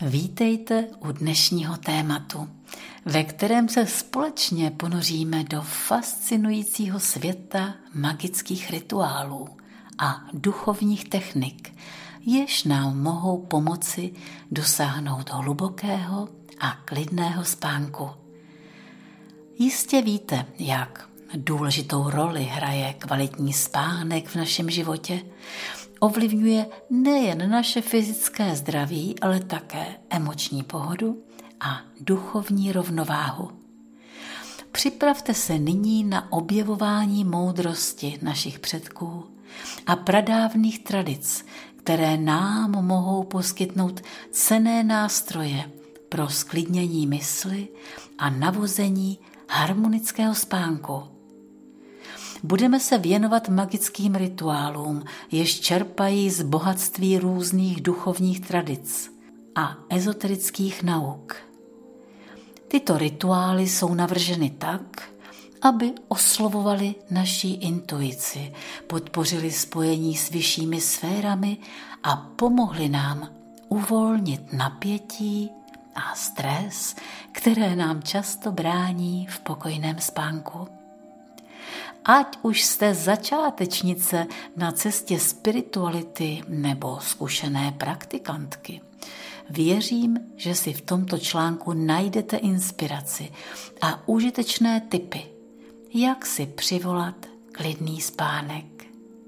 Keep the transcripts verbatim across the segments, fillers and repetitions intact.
Vítejte u dnešního tématu, ve kterém se společně ponoříme do fascinujícího světa magických rituálů a duchovních technik, jež nám mohou pomoci dosáhnout hlubokého a klidného spánku. Jistě víte, jak důležitou roli hraje kvalitní spánek v našem životě. Ovlivňuje nejen naše fyzické zdraví, ale také emoční pohodu a duchovní rovnováhu. Připravte se nyní na objevování moudrosti našich předků a pradávných tradic, které nám mohou poskytnout cenné nástroje pro sklidnění mysli a navození harmonického spánku. Budeme se věnovat magickým rituálům, jež čerpají z bohatství různých duchovních tradic a ezoterických nauk. Tyto rituály jsou navrženy tak, aby oslovovaly naši intuici, podpořily spojení s vyššími sférami a pomohly nám uvolnit napětí a stres, které nám často brání v pokojném spánku. Ať už jste začátečnice na cestě spirituality nebo zkušené praktikantky, věřím, že si v tomto článku najdete inspiraci a užitečné tipy, jak si přivolat klidný spánek.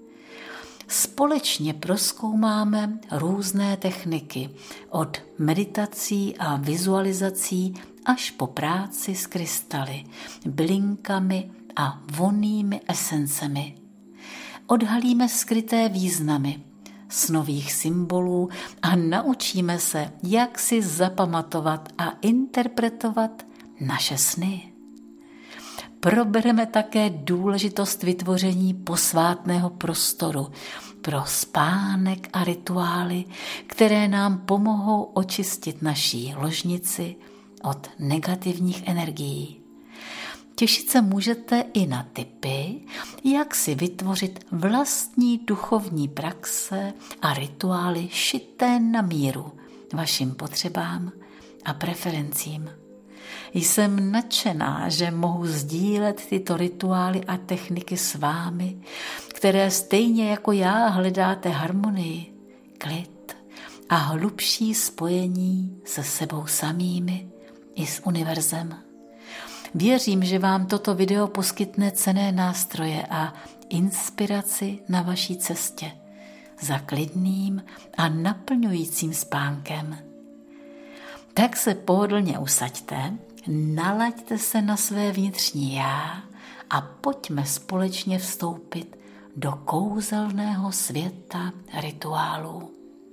Společně prozkoumáme různé techniky, od meditací a vizualizací až po práci s krystaly, bylinkami a vonnými esencemi. Odhalíme skryté významy snových symbolů a naučíme se, jak si zapamatovat a interpretovat naše sny. Probereme také důležitost vytvoření posvátného prostoru pro spánek a rituály, které nám pomohou očistit naší ložnici od negativních energií. Těšit se můžete i na tipy, jak si vytvořit vlastní duchovní praxe a rituály šité na míru vašim potřebám a preferencím. Jsem nadšená, že mohu sdílet tyto rituály a techniky s vámi, které stejně jako já hledáte harmonii, klid a hlubší spojení se sebou samými i s univerzem. Věřím, že vám toto video poskytne cenné nástroje a inspiraci na vaší cestě za klidným a naplňujícím spánkem. Tak se pohodlně usaďte, nalaďte se na své vnitřní já a pojďme společně vstoupit do kouzelného světa rituálů.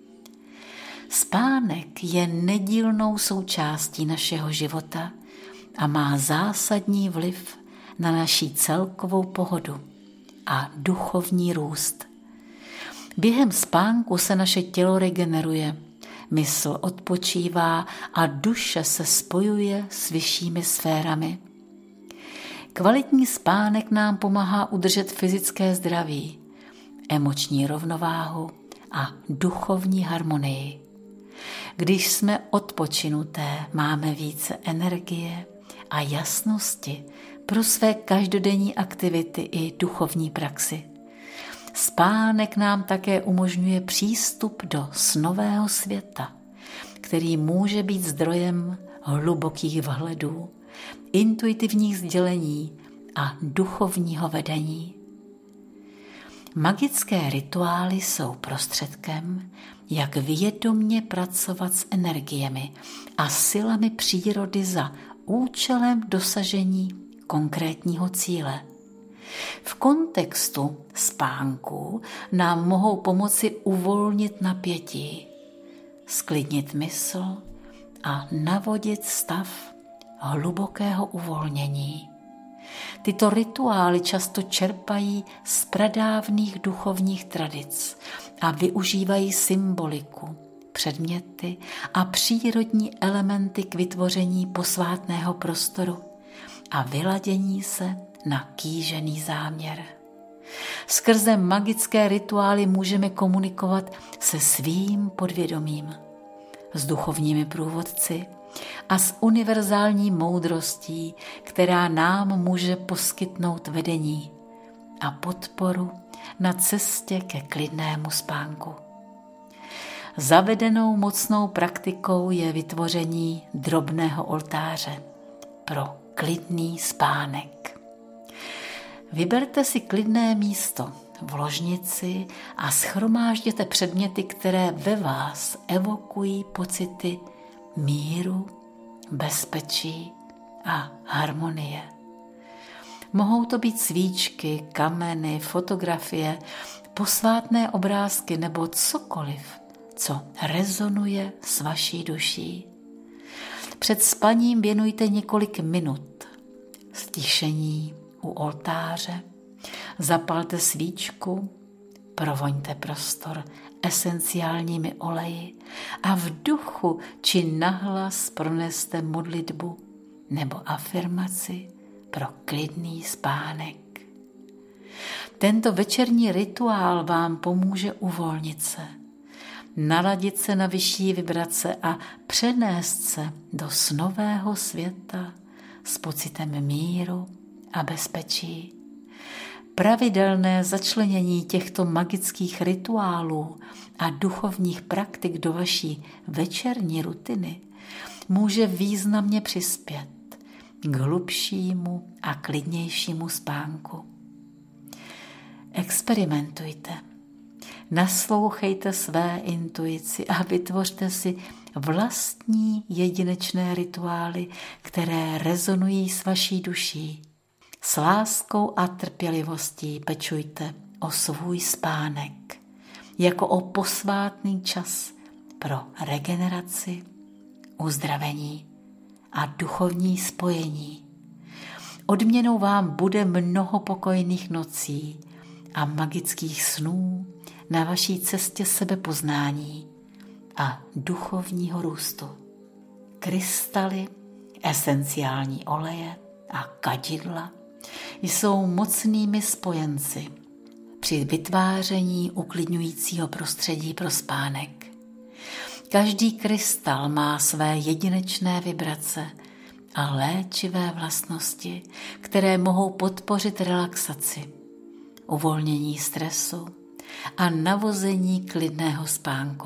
Spánek je nedílnou součástí našeho života a má zásadní vliv na naši celkovou pohodu a duchovní růst. Během spánku se naše tělo regeneruje, mysl odpočívá a duše se spojuje s vyššími sférami. Kvalitní spánek nám pomáhá udržet fyzické zdraví, emoční rovnováhu a duchovní harmonii. Když jsme odpočinuté, máme více energie a jasnosti pro své každodenní aktivity i duchovní praxi. Spánek nám také umožňuje přístup do snového světa, který může být zdrojem hlubokých vhledů, intuitivních sdělení a duchovního vedení. Magické rituály jsou prostředkem, jak vědomě pracovat s energiemi a silami přírody za účelem dosažení konkrétního cíle. V kontextu spánku nám mohou pomoci uvolnit napětí, sklidnit mysl a navodit stav hlubokého uvolnění. Tyto rituály často čerpají z pradávných duchovních tradic a využívají symboliku, předměty a přírodní elementy k vytvoření posvátného prostoru a vyladění se na kýžený záměr. Skrze magické rituály můžeme komunikovat se svým podvědomím, s duchovními průvodci a s univerzální moudrostí, která nám může poskytnout vedení a podporu na cestě ke klidnému spánku. Zavedenou mocnou praktikou je vytvoření drobného oltáře pro klidný spánek. Vyberte si klidné místo v ložnici a shromážděte předměty, které ve vás evokují pocity míru, bezpečí a harmonie. Mohou to být svíčky, kameny, fotografie, posvátné obrázky nebo cokoliv, co rezonuje s vaší duší. Před spaním věnujte několik minut stišení u oltáře, zapalte svíčku, provoňte prostor esenciálními oleji a v duchu či nahlas proneste modlitbu nebo afirmaci pro klidný spánek. Tento večerní rituál vám pomůže uvolnit se, naladit se na vyšší vibrace a přenést se do snového světa s pocitem míru a bezpečí. Pravidelné začlenění těchto magických rituálů a duchovních praktik do vaší večerní rutiny může významně přispět k hlubšímu a klidnějšímu spánku. Experimentujte, naslouchejte své intuici a vytvořte si vlastní jedinečné rituály, které rezonují s vaší duší. S láskou a trpělivostí pečujte o svůj spánek, jako o posvátný čas pro regeneraci, uzdravení a duchovní spojení. Odměnou vám bude mnoho pokojných nocí a magických snů na vaší cestě sebepoznání a duchovního růstu. Krystaly, esenciální oleje a kadidla jsou mocnými spojenci při vytváření uklidňujícího prostředí pro spánek. Každý krystal má své jedinečné vibrace a léčivé vlastnosti, které mohou podpořit relaxaci, uvolnění stresu a navození klidného spánku.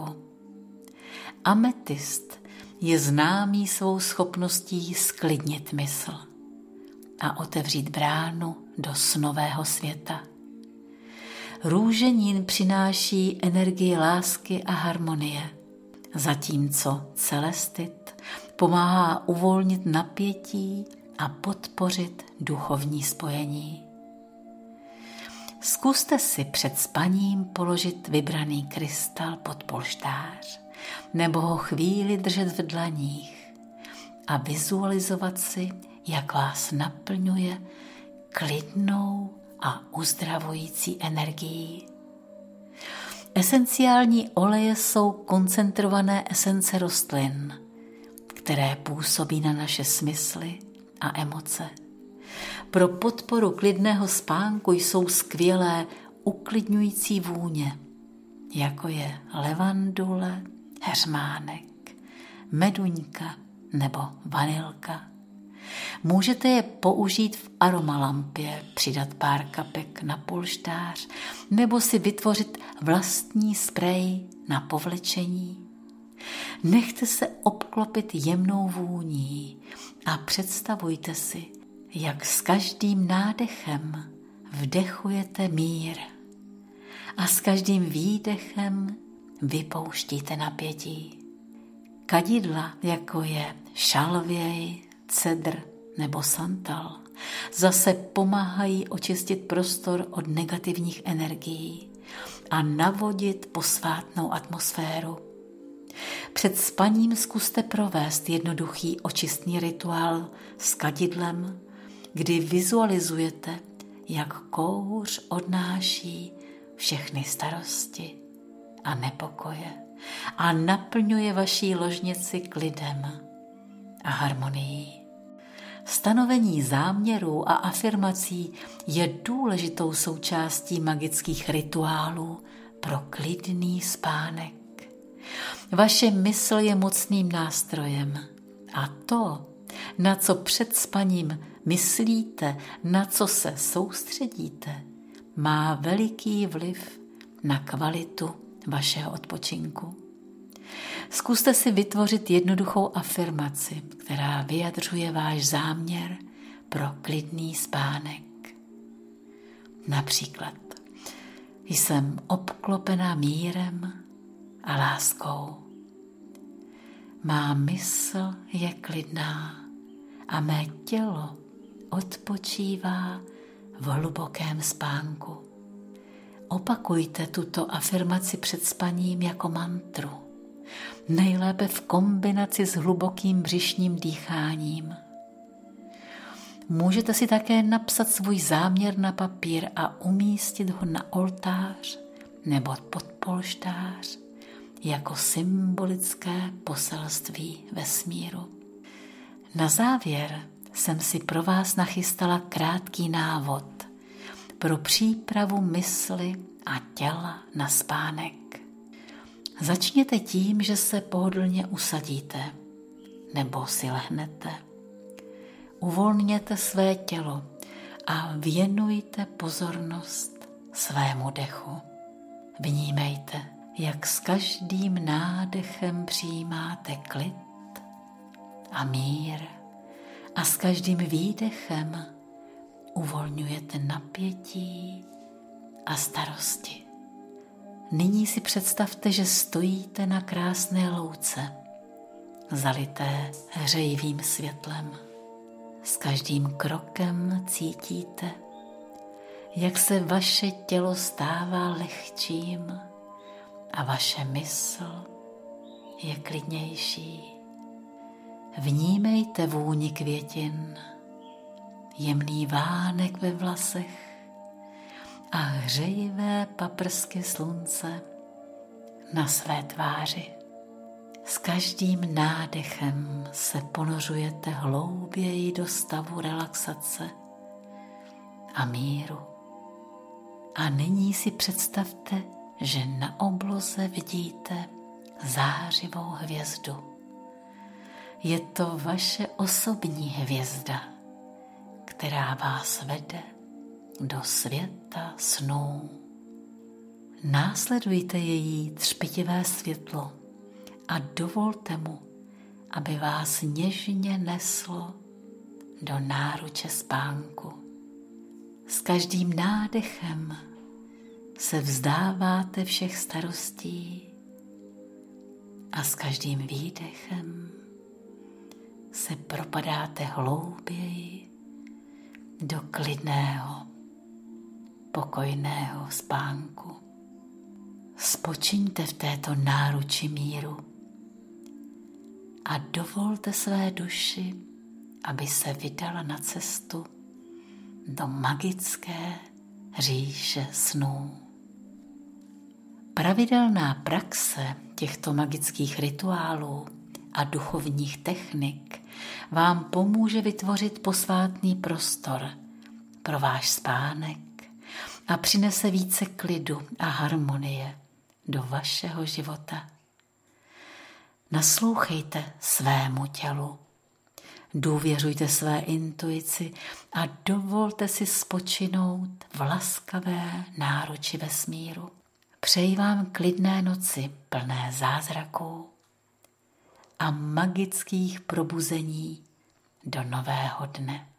Ametist je známý svou schopností sklidnit mysl a otevřít bránu do snového světa. Růženin přináší energii lásky a harmonie, zatímco celestit pomáhá uvolnit napětí a podpořit duchovní spojení. Zkuste si před spaním položit vybraný krystal pod polštář nebo ho chvíli držet v dlaních a vizualizovat si, jak vás naplňuje klidnou a uzdravující energií. Esenciální oleje jsou koncentrované esence rostlin, které působí na naše smysly a emoce. Pro podporu klidného spánku jsou skvělé uklidňující vůně, jako je levandule, heřmánek, meduňka nebo vanilka. Můžete je použít v aromalampě, přidat pár kapek na polštář nebo si vytvořit vlastní sprej na povlečení. Nechte se obklopit jemnou vůní a představujte si, jak s každým nádechem vdechujete mír a s každým výdechem vypouštíte napětí. Kadidla, jako je šalvěj, cedr nebo santal, zase pomáhají očistit prostor od negativních energií a navodit posvátnou atmosféru. Před spaním zkuste provést jednoduchý očistný rituál s kadidlem, kdy vizualizujete, jak kouř odnáší všechny starosti a nepokoje a naplňuje vaší ložnici klidem a harmonií. Stanovení záměrů a afirmací je důležitou součástí magických rituálů pro klidný spánek. Vaše mysl je mocným nástrojem a to, na co před spaním myslíte, na co se soustředíte, má veliký vliv na kvalitu vašeho odpočinku. Zkuste si vytvořit jednoduchou afirmaci, která vyjadřuje váš záměr pro klidný spánek. Například: jsem obklopená mírem a láskou. Má mysl je klidná a mé tělo odpočívá v hlubokém spánku. Opakujte tuto afirmaci před spaním jako mantru, nejlépe v kombinaci s hlubokým břišním dýcháním. Můžete si také napsat svůj záměr na papír a umístit ho na oltář nebo pod polštář jako symbolické poselství vesmíru. Na závěr jsem si pro vás nachystala krátký návod pro přípravu mysli a těla na spánek. Začněte tím, že se pohodlně usadíte nebo si lehnete. Uvolněte své tělo a věnujte pozornost svému dechu. Vnímejte, jak s každým nádechem přijímáte klid a mír a s každým výdechem uvolňujete napětí a starosti. Nyní si představte, že stojíte na krásné louce, zalité hřejivým světlem. S každým krokem cítíte, jak se vaše tělo stává lehčím a vaše mysl je klidnější. Vnímejte vůni květin, jemný vánek ve vlasech a hřejivé paprsky slunce na své tváři. S každým nádechem se ponořujete hlouběji do stavu relaxace a míru. A nyní si představte, že na obloze vidíte zářivou hvězdu. Je to vaše osobní hvězda, která vás vede do světa snů. Následujte její třpitivé světlo a dovolte mu, aby vás něžně neslo do náruče spánku. S každým nádechem se vzdáváte všech starostí a s každým výdechem se propadáte hlouběji do klidného, pokojného spánku. Spočiňte v této náruči míru a dovolte své duši, aby se vydala na cestu do magické říše snů. Pravidelná praxe těchto magických rituálů a duchovních technik vám pomůže vytvořit posvátný prostor pro váš spánek a přinese více klidu a harmonie do vašeho života. Naslouchejte svému tělu, důvěřujte své intuici a dovolte si spočinout v laskavé náruči vesmíru. Přeji vám klidné noci plné zázraků a magických probuzení do nového dne.